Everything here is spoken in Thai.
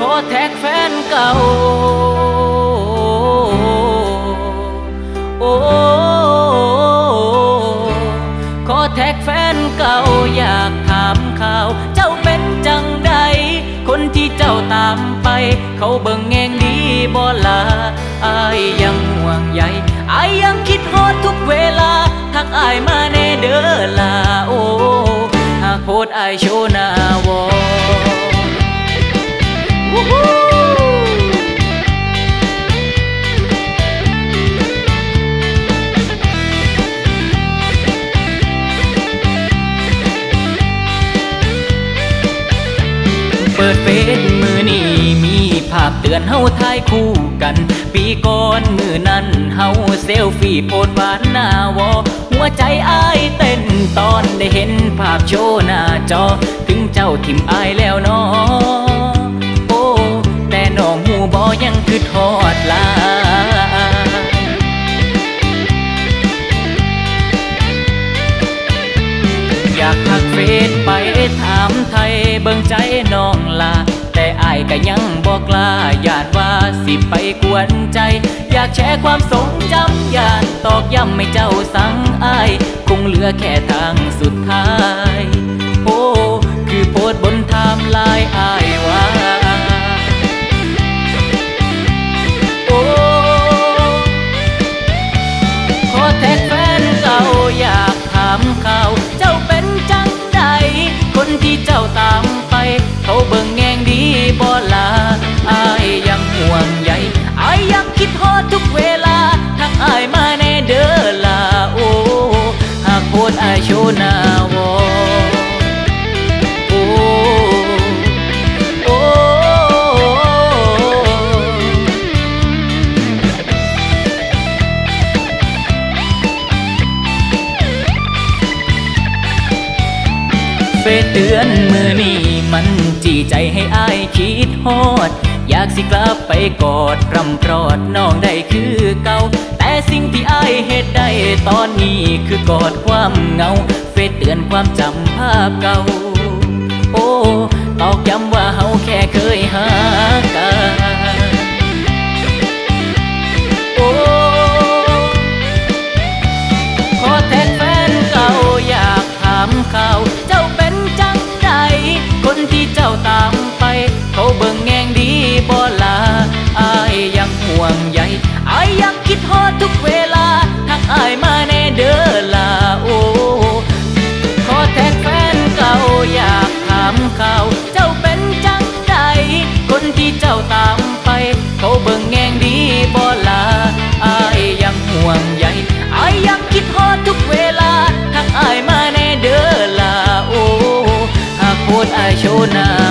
อแท็กแฟนเก่าโอ้ขอแท็กแฟนเก่าอยากถามข่าวเจ้าเป็นจังใดคนที่เจ้าตามไปเขาเบิ่งแงงดีบ่ลาอายยังห่วงใยอายยังคิดฮอดทุกเวลาทักอายมาแน่เด้อลาโอ้หากโพสอายโชว์หน้าวอเปิดเฟซมือนี้มีภาพเตือนเฮาถ่ายคู่กันปีก่อนมือนั้นเฮาเซลฟี่โพสหวานหน้าวอหัวใจอ้ายเต้นตอนได้เห็นภาพโชว์หน้าจอถึงเจ้าทิมอ้ายแล้วน้อโอ้แต่น้องหูบ่ยังคือทอดลาอยากทักเฟซไปถามไทยเบิ่งใจน้องลาแต่อายก็ยังบอกลาญาติว่าสิไปกวนใจอยากแชร์ความทรงจำญาติตอกย้ำให้เจ้าสั่งอายคงเหลือแค่ทางสุดท้ายโอ้คือโพสต์บนไทม์ไลน์อายว่าโอ้ขอแท็กแฟนเก่าอยากถามข่าวเจ้าเป็นจังใดคนที่เจ้าตามไปเขาเบิ่งแงงดีบ่ลาอายยังห่วงใยอายยังคิดฮอดทุกเวลาทักอายมาแน่เด้อลาโอ้หากโพสอายโชว์หน้าวอโอ้โอ้เฟซเตือนมือนี้มันจี้ใจให้อายคิดฮอดอยากสิกลับไปกอดรำปลอดน้องได้คือเก่าแต่สิ่งที่อายเฮ็ดได้ตอนนี้คือกอดความเหงาเฟซเตือนความจำภาพเก่าโอ้ตอกย้ำว่าเฮาแค่เคยหากันโอ้ขอแท็กแฟนเก่าอยากถามข่าวเจ้าเป็นจังใดคนที่เจ้าตามไปเขาเบิ่งแงงดีบ่ลาอายยังห่วงใยอายยังคิดฮอดทุกเวลาทักอายมาแน่เด้อลาโอ้ขอแท็กแฟนเก่าอยากถามข่าวเจ้าเป็นจังใดคนที่เจ้าตามไปเขาเบิ่งแงงดีบ่ลาอายยังห่วงใยอายยังคิดฮอดทุกเวลาทักอายมาแน่เด้อลาโอ้หากโพสอายโชว์หน้า